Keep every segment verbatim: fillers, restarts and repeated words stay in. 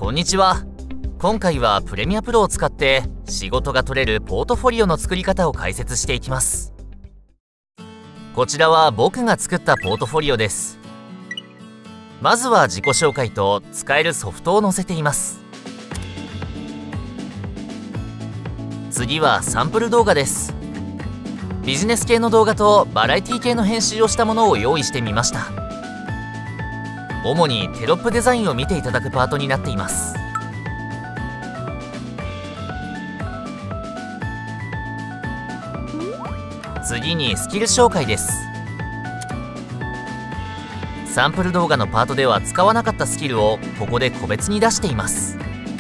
こんにちは。今回はプレミアプロを使って仕事が取れるポートフォリオの作り方を解説していきます。こちらは僕が作ったポートフォリオです。まずは自己紹介と使えるソフトを載せています。次はサンプル動画です。ビジネス系の動画とバラエティ系の編集をしたものを用意してみました。主にテロップデザインを見ていただくパートになっています。次にスキル紹介です。サンプル動画のパートでは使わなかったスキルをここで個別に出しています。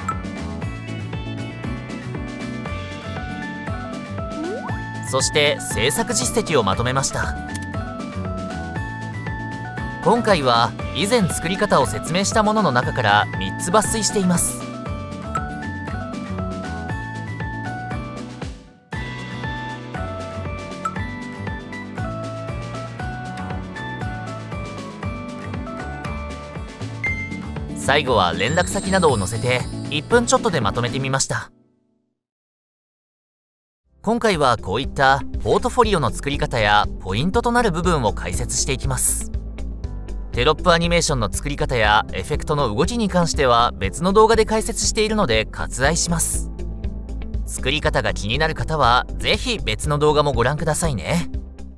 そして制作実績をまとめました。今回は以前作り方を説明したものの中からみっつ抜粋しています。最後は連絡先などを載せていっぷんちょっとでまとめてみました。今回はこういったポートフォリオの作り方やポイントとなる部分を解説していきます。テロップアニメーションの作り方やエフェクトの動きに関しては別の動画で解説しているので割愛します。作り方が気になる方はぜひ別の動画もご覧くださいね。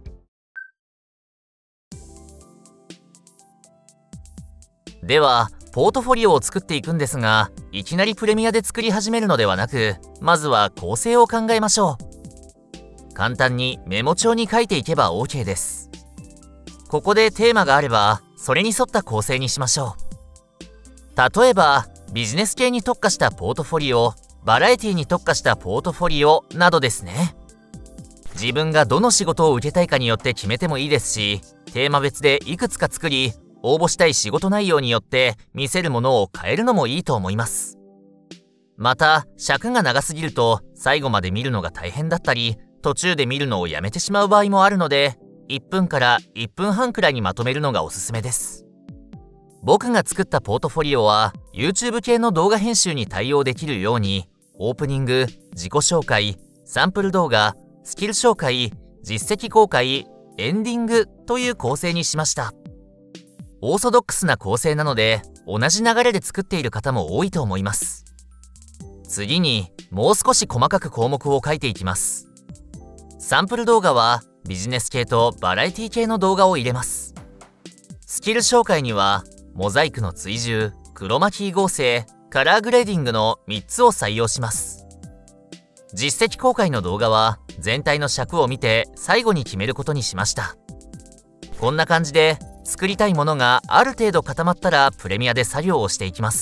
ではポートフォリオを作っていくんですが、いきなりプレミアで作り始めるのではなく、まずは構成を考えましょう。簡単にメモ帳に書いていけば オーケー です。ここでテーマがあればそれに沿った構成にしましょう。例えばビジネス系に特化したポートフォリオ、バラエティに特化したポートフォリオなどですね。自分がどの仕事を受けたいかによって決めてもいいですし、テーマ別でいくつか作り、応募したい仕事内容によって見せるものを変えるのもいいと思います。また尺が長すぎると最後まで見るのが大変だったり、途中で見るのをやめてしまう場合もあるので、いっぷんからいっぷんはんくらいにまとめるのがおすすめです。僕が作ったポートフォリオは YouTube 系の動画編集に対応できるように、オープニング、自己紹介、サンプル動画、スキル紹介、実績公開、エンディングという構成にしました。オーソドックスな構成なので同じ流れで作っている方も多いと思います。次にもう少し細かく項目を書いていきます。サンプル動画はビジネス系とバラエティ系の動画を入れます。スキル紹介にはモザイクの追従、クロマキー合成、カラーグレーディングのみっつを採用します。実績公開の動画は全体の尺を見て最後に決めることにしました。こんな感じで作りたいものがある程度固まったらプレミアで作業をしていきます。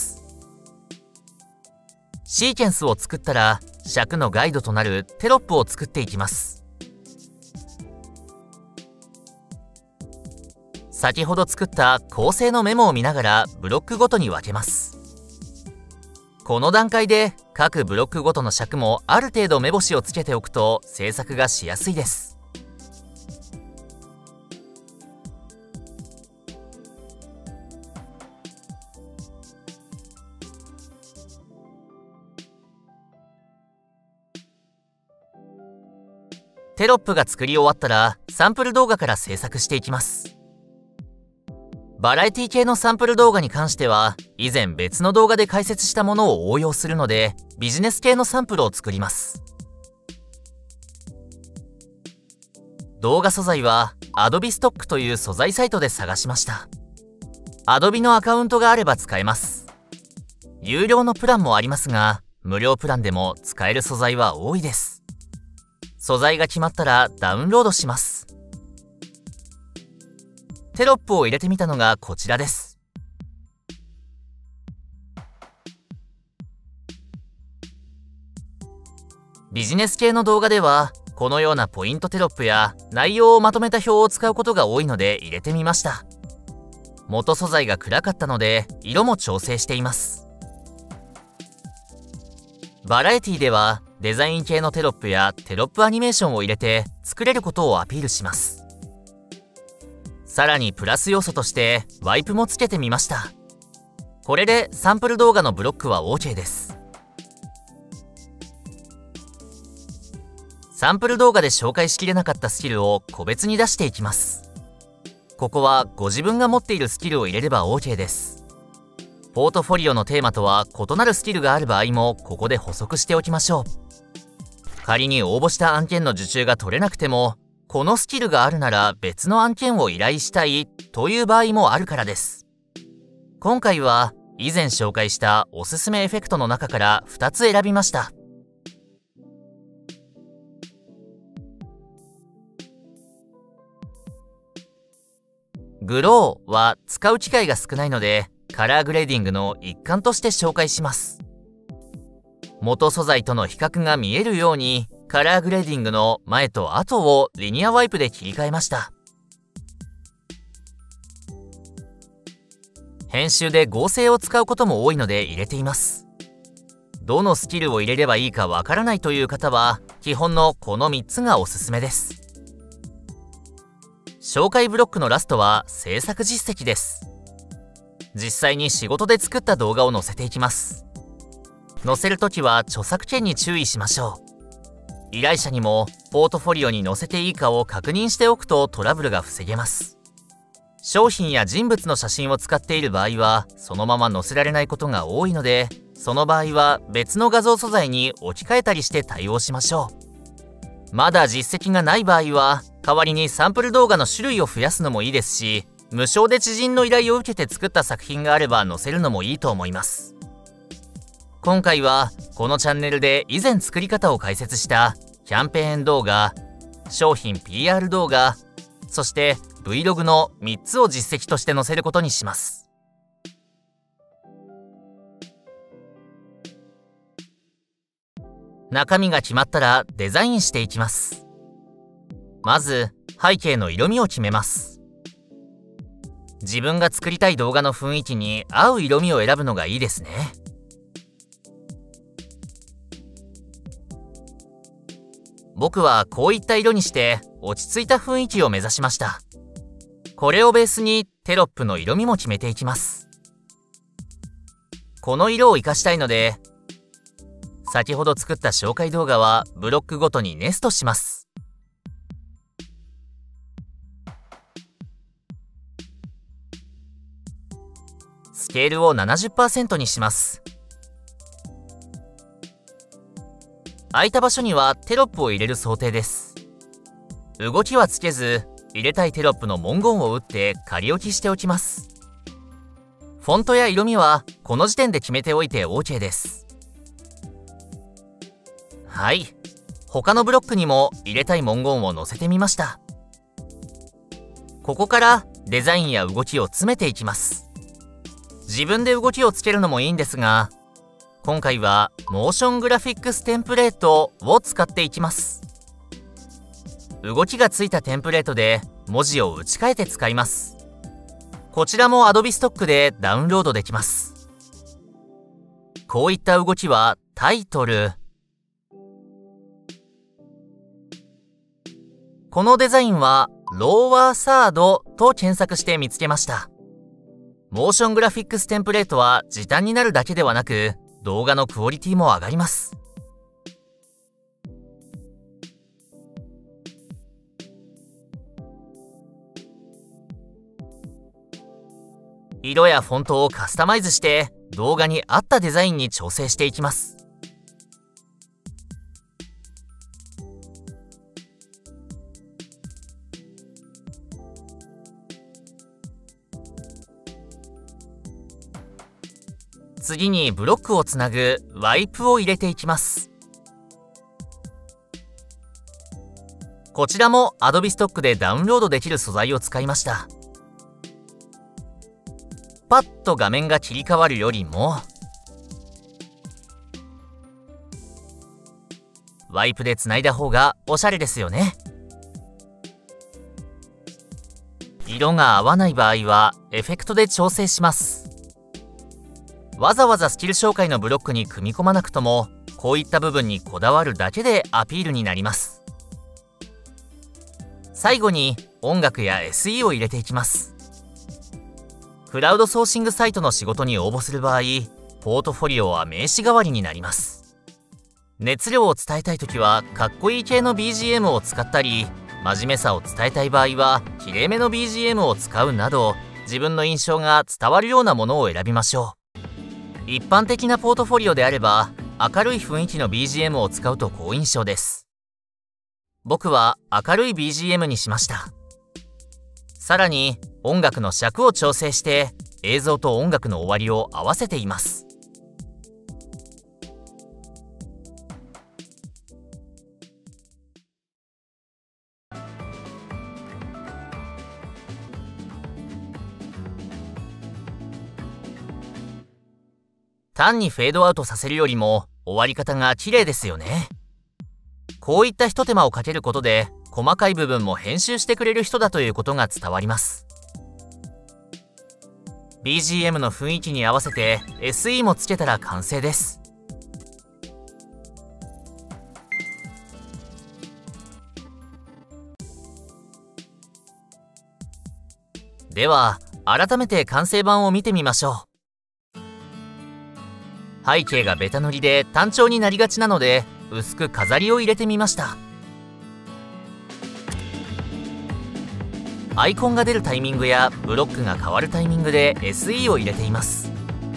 シーケンスを作ったら尺のガイドとなるテロップを作っていきます。先ほど作った構成のメモを見ながらブロックごとに分けます。この段階で各ブロックごとの尺もある程度目星をつけておくと制作がしやすいです。テロップが作り終わったらサンプル動画から制作していきます。バラエティ系のサンプル動画に関しては以前別の動画で解説したものを応用するので、ビジネス系のサンプルを作ります。動画素材は Adobe Stock という素材サイトで探しました。Adobe のアカウントがあれば使えます。有料のプランもありますが、無料プランでも使える素材は多いです。素材が決まったらダウンロードします。テロップを入れてみたのがこちらです。ビジネス系の動画ではこのようなポイントテロップや内容をまとめた表を使うことが多いので入れてみました。元素材が暗かったので色も調整しています。バラエティではデザイン系のテロップやテロップアニメーションを入れて作れることをアピールします。さらにプラス要素としてワイプもつけてみました。 これでサンプル動画のブロックは OK です。サンプル動画で紹介しきれなかったスキルを個別に出していきます。ここはご自分が持っているスキルを入れれば OK です。ポートフォリオのテーマとは異なるスキルがある場合もここで補足しておきましょう。仮に応募した案件の受注が取れなくても、このスキルがあるなら別の案件を依頼したいという場合もあるからです。今回は以前紹介したおすすめエフェクトの中からふたつ選びました。グローは使う機会が少ないので、カラーグレーディングの一環として紹介します。元素材との比較が見えるように、カラーグレーディングの前と後をリニアワイプで切り替えました。編集で合成を使うことも多いので入れています。どのスキルを入れればいいかわからないという方は、基本のこのみっつがおすすめです。紹介ブロックのラストは制作実績です。実際に仕事で作った動画を載せていきます。載せるときは著作権に注意しましょう。依頼者にもポートフォリオに載せていいかを確認しておくとトラブルが防げます。商品や人物の写真を使っている場合はそのまま載せられないことが多いので、その場合は別の画像素材に置き換えたりして対応しましょう。まだ実績がない場合は代わりにサンプル動画の種類を増やすのもいいですし、無償で知人の依頼を受けて作った作品があれば載せるのもいいと思います。今回はこのチャンネルで以前作り方を解説したキャンペーン動画、商品 ピーアール 動画、そして Vlog のみっつを実績として載せることにします。中身が決まったらデザインしていきます。まず背景の色味を決めます。自分が作りたい動画の雰囲気に合う色味を選ぶのがいいですね。僕はこういった色にして落ち着いた雰囲気を目指しました。これをベースにテロップの色味も決めていきます。この色を活かしたいので、先ほど作った紹介動画はブロックごとにネストします。スケールを ななじゅっパーセント にします。空いた場所にはテロップを入れる想定です。動きはつけず、入れたいテロップの文言を打って仮置きしておきます。フォントや色味はこの時点で決めておいて OK です。はい。他のブロックにも入れたい文言を載せてみました。ここからデザインや動きを詰めていきます。自分で動きをつけるのもいいんですが、今回はモーショングラフィックステンプレートを使っていきます。動きがついたテンプレートで文字を打ち替えて使います。こちらも Adobe ストックでダウンロードできます。こういった動きはタイトル、このデザインはローワーサードと検索して見つけました。モーショングラフィックステンプレートは時短になるだけではなく、動画のクオリティも上がります。色やフォントをカスタマイズして動画に合ったデザインに調整していきます。次にブロックをつなぐワイプを入れていきます。こちらも Adobe ストックでダウンロードできる素材を使いました。パッと画面が切り替わるよりも、ワイプでつないだ方がおしゃれですよね。色が合わない場合はエフェクトで調整します。わざわざスキル紹介のブロックに組み込まなくとも、こういった部分にこだわるだけでアピールになります。最後に音楽や エスイー を入れていきます。 クラウドソーシングサイトの仕事に応募する場合、ポートフォリオは名刺代わりになります。熱量を伝えたいときはかっこいい系の ビージーエム を使ったり、真面目さを伝えたい場合はきれいめの ビージーエム を使うなど、自分の印象が伝わるようなものを選びましょう。一般的なポートフォリオであれば、明るい雰囲気の ビージーエム を使うと好印象です。僕は明るい ビージーエム にしました。さらに音楽の尺を調整して映像と音楽の終わりを合わせています。単にフェードアウトさせるよりも終わり方が綺麗ですよね。こういった一手間をかけることで細かい部分も編集してくれる人だということが伝わります。ビージーエム の雰囲気に合わせて エスイー もつけたら完成です。では改めて完成版を見てみましょう。背景がベタ塗りで単調になりがちなので薄く飾りを入れてみました。アイコンが出るタイミングやブロックが変わるタイミングで エスイー を入れています。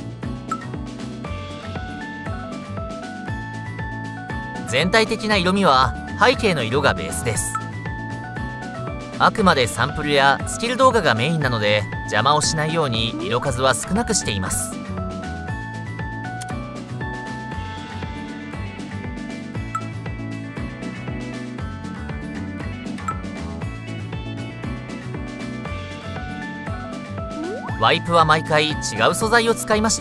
全体的な色味は背景の色がベースです。あくまでサンプルやスキル動画がメインなので邪魔をしないように色数は少なくしています。ワイプは毎回違う素材を使いました。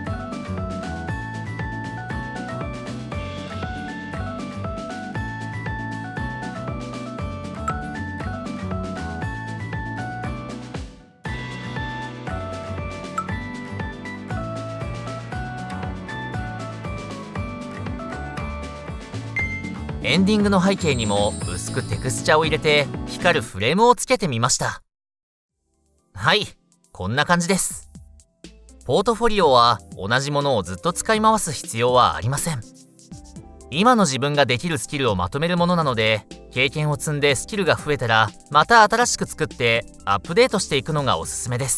エンディングの背景にも薄くテクスチャを入れて光るフレームをつけてみました。はい、こんな感じです。ポートフォリオは同じものをずっと使い回す必要はありません。今の自分ができるスキルをまとめるものなので、経験を積んでスキルが増えたらまた新しく作ってアップデートしていくのがおすすめです。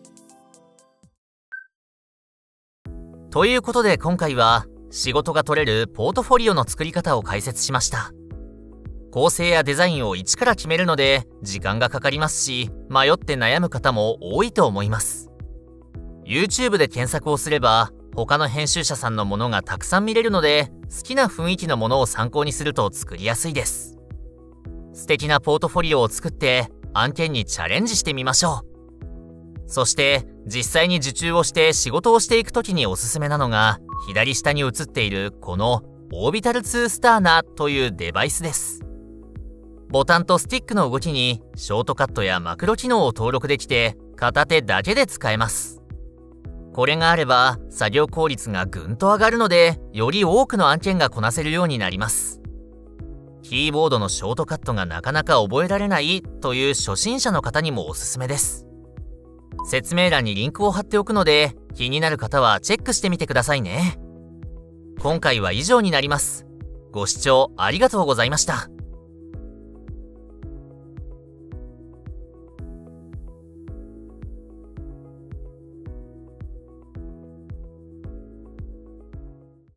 ということで今回は仕事が取れるポートフォリオの作り方を解説しました。構成やデザインを一から決めるので時間がかかりますし、迷って悩む方も多いと思います。YouTube で検索をすれば他の編集者さんのものがたくさん見れるので、好きな雰囲気のものを参考にすると作りやすいです。素敵なポートフォリオを作って案件にチャレンジしてみましょう。そして実際に受注をして仕事をしていくときにおすすめなのが、左下に映っているこのオービタルツースターナというデバイスです。ボタンとスティックの動きにショートカットやマクロ機能を登録できて片手だけで使えます。これがあれば作業効率がぐんと上がるので、より多くの案件がこなせるようになります。キーボードのショートカットがなかなか覚えられないという初心者の方にもおすすめです。説明欄にリンクを貼っておくので、気になる方はチェックしてみてくださいね。今回は以上になります。ご視聴ありがとうございました。